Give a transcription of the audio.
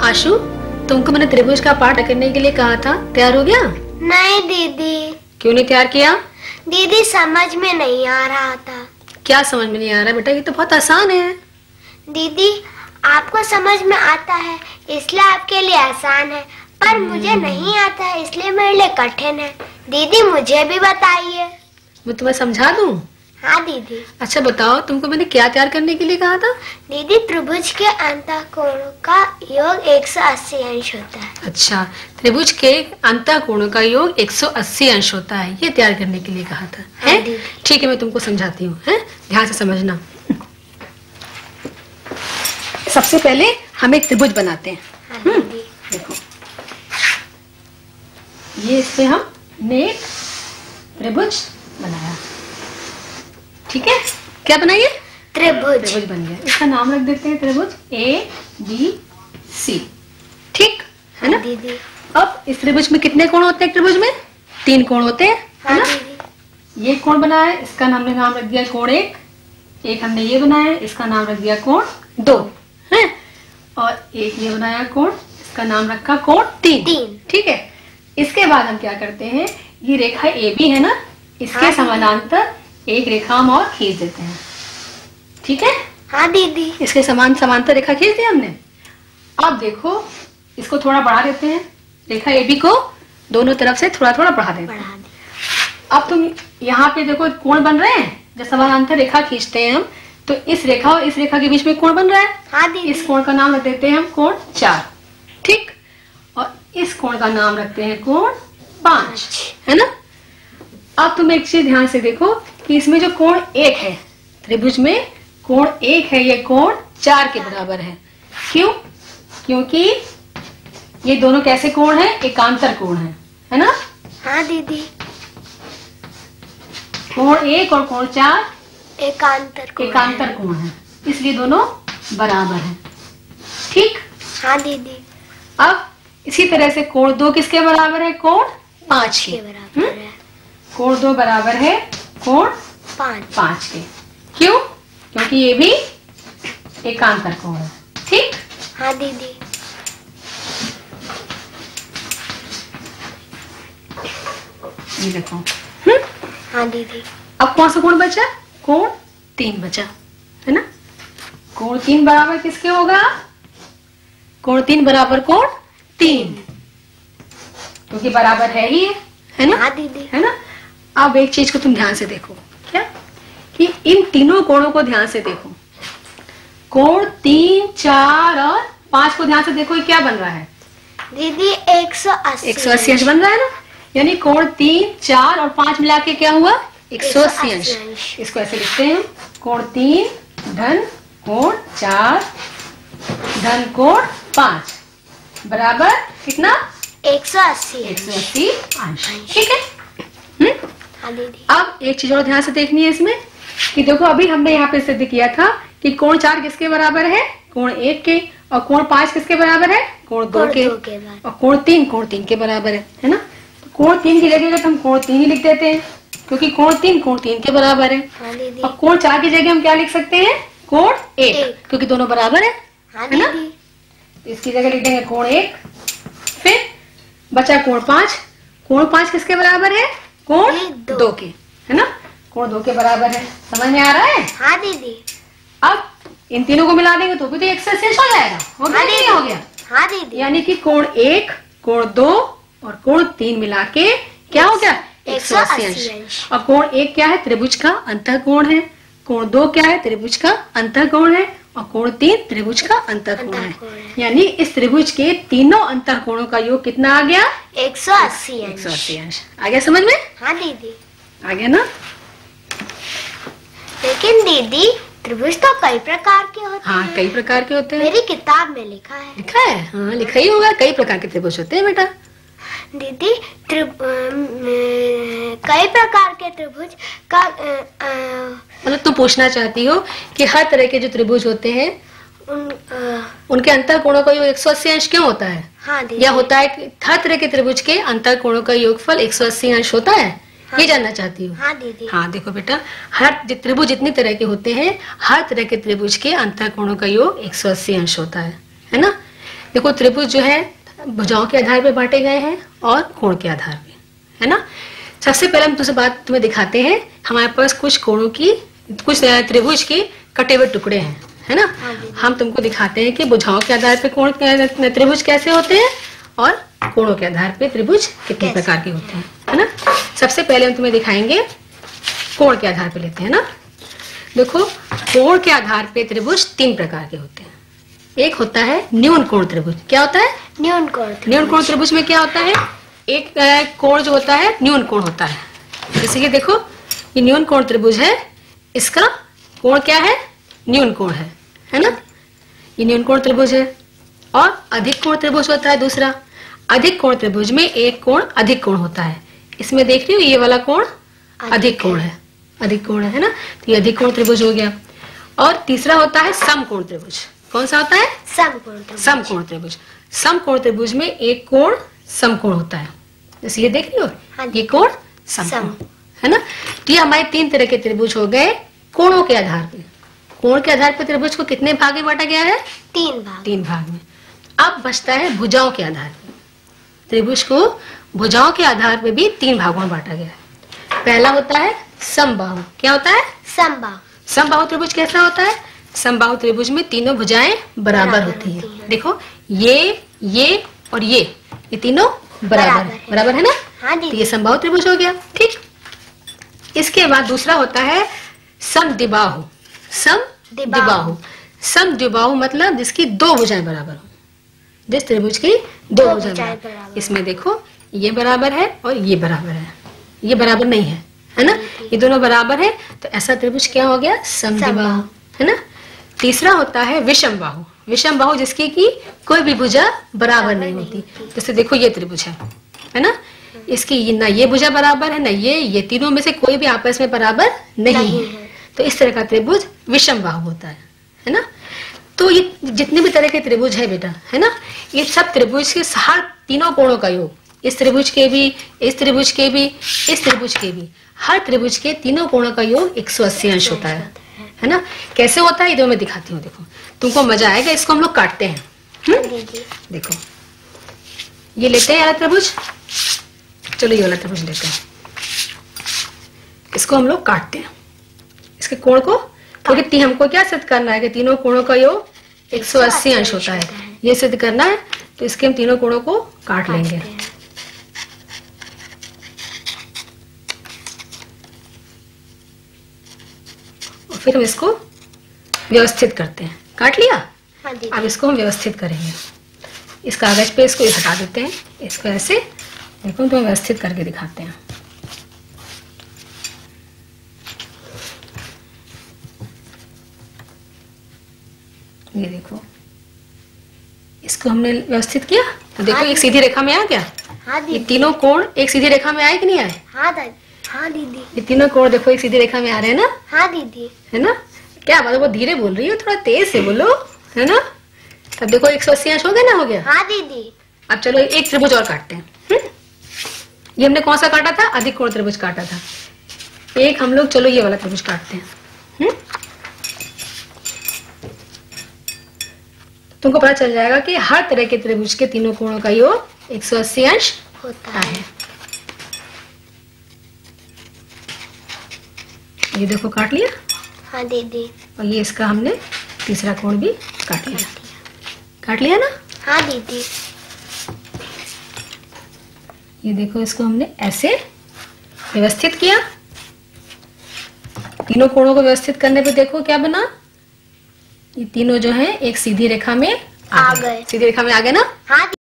आशु, तुमको मैंने त्रिभुज का पाठ करने के लिए कहा था, तैयार हो गया? नहीं दीदी। क्यों नहीं तैयार किया? दीदी समझ में नहीं आ रहा था। क्या समझ में नहीं आ रहा बेटा? ये तो बहुत आसान है। दीदी आपको समझ में आता है इसलिए आपके लिए आसान है, पर मुझे नहीं आता है इसलिए मेरे लिए कठिन है। दीदी मुझे भी बताइए। मैं तुम्हें समझा दूं? हाँ दीदी। अच्छा बताओ, तुमको मैंने क्या तैयार करने के लिए कहा था? दीदी त्रिभुज के अंतःकोणों का योग 180 अंश होता है। अच्छा, त्रिभुज के अंतःकोणों का योग 180 अंश होता है, ये तैयार करने के लिए कहा था। हाँ, है? ठीक है, मैं तुमको समझाती हूँ, ध्यान से समझना। सबसे पहले हम एक त्रिभुज बनाते हैं। हाँ, देखो, ये इससे हमने एक त्रिभुज बनाया। ठीक है, क्या बनाइए? त्रिभुज बन गया। इसका नाम रख देते हैं त्रिभुज ABC। ठीक है ना दीदी? अब इस त्रिभुज में कितने कोण होते हैं? त्रिभुज में 3 कोण होते हैं, है ना? ये कोण बना है, इसका हमने नाम रख दिया कोण 1। एक हमने ये बनाया है, इसका नाम रख दिया कोण 2 है। और एक ये बनाया कोण, इसका नाम रखा कोण 3। ठीक है, इसके बाद हम क्या करते हैं, ये रेखा AB है ना, इसके समानांतर एक रेखा हम और खींच देते हैं। ठीक है? हाँ दीदी। इसके समांतर रेखा खींच दी हमने। अब देखो, इसको थोड़ा बढ़ा देते हैं, रेखा AB को दोनों तरफ से थोड़ा थोड़ा बढ़ा देते हैं। अब तुम यहाँ पे देखो कोण बन रहे हैं, जब समानांतर रेखा खींचते हैं हम, तो इस रेखा और इस रेखा के बीच में कोण बन रहा है। हाँ दीदी। इस कोण का नाम रख देते हैं हम कोण 4। ठीक, और इस कोण का नाम रखते हैं कोण 5, है ना? अब तुम एक चीज ध्यान से देखो कि इसमें जो कोण 1 है, त्रिभुज में कोण 1 है, ये कोण 4 के बराबर है। क्यों? क्योंकि ये दोनों कैसे कोण है? एकांतर कोण है ना? हाँ दीदी। कोण 1 और कोण 4 एकांतर कोण है, इसलिए दोनों बराबर हैं। ठीक? हाँ दीदी। अब इसी तरह से कोण 2 किसके बराबर है? कोण 5 के बराबर है। कोण 2 बराबर है कोण 5 के। क्यों? क्योंकि ये भी एकांतर कोण है। ठीक? हाँ दीदी। ये देखो। हाँ दीदी। अब कौन सा कोण बचा? कोण 3 बचा, है ना? कोण 3 बराबर किसके होगा? कोण 3 बराबर कोण 3, क्योंकि बराबर है ही है ना? हाँ दीदी। है ना? अब एक चीज को तुम ध्यान से देखो, क्या कि इन तीनों कोणों को ध्यान से देखो। कोण 3, 4 और 5 को ध्यान से देखो, ये क्या बन रहा है? दीदी 180 अंश बन रहा है ना? यानी कोण 3, 4 और 5 मिला के क्या हुआ? 180 अंश। इसको ऐसे लिखते हैं, कोण 3 धन कोण 4 धन कोण 5 बराबर कितना? 180 अंश। ठीक है? हाँ दीदी। अब एक चीज और ध्यान से देखनी है इसमें कि देखो, अभी हमने यहाँ पे सिद्ध किया था कि कोण 4 किसके बराबर है? कोण 1 के। और कोण 5 किसके बराबर है? कोण 2 के। और कोण 3 के बराबर है ना? तो कोण 3 की जगह तो हम कोण 3 ही लिख देते हैं, क्योंकि कोण 3 के बराबर है। हाँ दीदी। और कोण 4 की जगह हम क्या लिख सकते हैं? कोण 1, क्योंकि दोनों बराबर है। हाँ है ना? दीदी। इसकी जगह लिख देंगे कोण 1। फिर बचा कोण 5। कोण 5 किसके बराबर है? कोण 2 के, है ना? कोण 2 के बराबर है। समझ में आ रहा है? हाँ दीदी। अब इन तीनों को मिला देंगे तो भी तो 180 हो जाएगा। हो गया? नहीं हो गया? हाँ दीदी। यानी कि कोण 1, कोण 2 और कोण 3 मिला के क्या हो गया? 180 अंश। और कोण 1 क्या है? त्रिभुज का अंतःकोण है। कोण 2 क्या है? त्रिभुज का अंतःकोण है। और कोण 3 त्रिभुज का अंतःकोण है। यानी इस त्रिभुज के तीनों अंतःकोणों का योग कितना आ गया? 180 अंश। आ गया समझ में? हाँ दीदी। आ गया ना? लेकिन दीदी त्रिभुज तो कई प्रकार के होते हैं। हाँ, कई प्रकार के होते हैं। मेरी किताब में लिखा है। लिखा है? हाँ, लिखा ही होगा। कई प्रकार के त्रिभुज होते हैं बेटा। दीदी कई प्रकार के त्रिभुज का मतलब तुम पूछना चाहती हो कि हर तरह के जो त्रिभुज होते हैं उनके अंतःकोणों का योग 180 अंश क्यों होता है? हाँ दीदी। या होता है कि हर तरह के त्रिभुज के अंतःकोणों का योगफल 180 अंश होता है? हाँ, ये जानना चाहती हूँ? हाँ दीदी। हाँ देखो बेटा, हर त्रिभुज जितने तरह के होते हैं, हर तरह के त्रिभुज के अंतःकोणों का योग 180 अंश होता है ना? देखो त्रिभुज जो है भुजाओं के आधार पे बांटे गए हैं और कोण के आधार पे, है ना। सबसे पहले हम तुझे बात तुम्हें दिखाते हैं, हमारे पास कुछ कोणों की, कुछ त्रिभुज के कटे हुए टुकड़े हैं, है ना। हम तुमको दिखाते हैं कि भुजाओं के आधार पे कोण त्रिभुज कैसे होते हैं और कोणों के आधार पे त्रिभुज कितने प्रकार के होते हैं, है ना। सबसे पहले हम तुम्हें दिखाएंगे कोण के आधार पे लेते हैं ना। देखो कोण के आधार पे त्रिभुज 3 प्रकार के होते हैं। एक होता है न्यून कोण त्रिभुज। क्या होता है? न्यून कोण। न्यून कोण त्रिभुज में क्या होता है, एक कोण जो होता है न्यून कोण होता है। जैसे कि देखो ये न्यून कोण त्रिभुज है, इसका कोण क्या है? न्यून कोण है ना। ये न्यून कोण त्रिभुज है। और अधिक कोण त्रिभुज होता है दूसरा। अधिक कोण त्रिभुज में एक कोण अधिक कोण होता है। इसमें देख रही हो ये वाला कोण अधिक कोण है, अधिक कोण है ना। तो ये अधिक कोण त्रिभुज हो गया। और तीसरा होता है समकोण त्रिभुज। कौन सा होता है? समकोण त्रिभुज। समकोण त्रिभुज। समकोण त्रिभुज में एक कोण समकोण होता है। जैसे ये देख रही हो, ये कोण समकोण है ना। तो ये हमारे 3 तरह के त्रिभुज हो गए कोणों के आधार पे। कोण के आधार पर त्रिभुज को कितने भाग में बांटा गया है? 3 भाग में। अब बचता है भुजाओं के आधार पे। त्रिभुज को भुजाओं के आधार पे भी 3 भागों में बांटा गया है। पहला होता है समबाहु। क्या होता है? समबाहु। समबाहु त्रिभुज कैसा होता है? समबाहु त्रिभुज में तीनों भुजाएं बराबर होती है। देखो ये और ये तीनों बराबर है ना। हाँ तो ये समबाहु त्रिभुज हो गया। ठीक। इसके बाद दूसरा होता है समद्विबाहु। समद्विबाहु। समद्विबाहु मतलब जिसकी 2 भुजाएं बराबर हो। जिस त्रिभुज की 2 भुजाएं बराबर। इसमें देखो ये बराबर है और ये बराबर है, ये बराबर नहीं है ना। ये दोनों बराबर है तो ऐसा त्रिभुज क्या हो गया? समद्विबाहु, है ना। तीसरा होता है विषम बाहु। विषम बाहु जिसकी की कोई भी भुजा बराबर नहीं होती। जैसे देखो ये त्रिभुज है ना। इसकी ना ये भुजा बराबर है ना ये तीनों में से कोई भी आपस में बराबर नहीं है। तो इस तरह का त्रिभुज विषम बाहु होता है ना। तो ये जितने भी तरह के त्रिभुज है बेटा, है ना, ये सब त्रिभुज के हर तीनों कोणों का योग, इस त्रिभुज के भी, इस त्रिभुज के भी, इस त्रिभुज के भी, हर त्रिभुज के तीनों कोणों का योग 180 अंश होता है ना। कैसे होता है ये तो मैं दिखाती हूँ। देखो तुमको मजा आएगा। इसको हम लोग काटते हैं। देखो ये लेते हैं वाला त्रिभुज। चलो ये वाला त्रिभुज लेते हैं। इसको हम लोग काटते हैं, इसके कोण को। क्योंकि हमको क्या सिद्ध करना है कि तीनों कोणों का योग 180 अंश होता है। ये सिद्ध करना है तो इसके हम तीनों कोणों को काट लेंगे। और फिर हम इसको व्यवस्थित करते हैं। काट लिया। अब इसको हम व्यवस्थित करेंगे। इस कागज पे इसको हटा देते हैं। इसको ऐसे देखो तो व्यवस्थित करके दिखाते हैं। ये देखो इसको हमने व्यवस्थित किया तो देखो एक सीधी रेखा में आ गया। ये तीनों कोण एक सीधी रेखा में आए कि नहीं आए? हाँ दीदी। ये तीनों कोण देखो एक सीधी रेखा में आ रहे हैं ना। हाँ दीदी। है ना। क्या बात है, वो धीरे बोल रही हो, थोड़ा तेज से बोलो, है ना। तब देखो 180 अंश हो गया ना। हो गया। हाँ दीदी। अब चलो एक त्रिभुज और काटते हैं। ये हमने कौन सा काटा था? अधिक कोण त्रिभुज काटा था। एक हम लोग चलो ये वाला त्रिभुज काटते हैं। तुमको पता चल जाएगा कि हर तरह के त्रिभुज के तीनों कोणों का योग 180 अंश होता है। ये देखो काट लिया। हाँ दीदी। और ये इसका हमने तीसरा कोण भी काट लिया। काट लिया ना। हाँ दीदी। ये देखो इसको हमने ऐसे व्यवस्थित किया। तीनों कोणों को व्यवस्थित करने पे देखो क्या बना। ये तीनों जो है एक सीधी रेखा में आ गए। सीधी रेखा में आ गए ना। हाँ।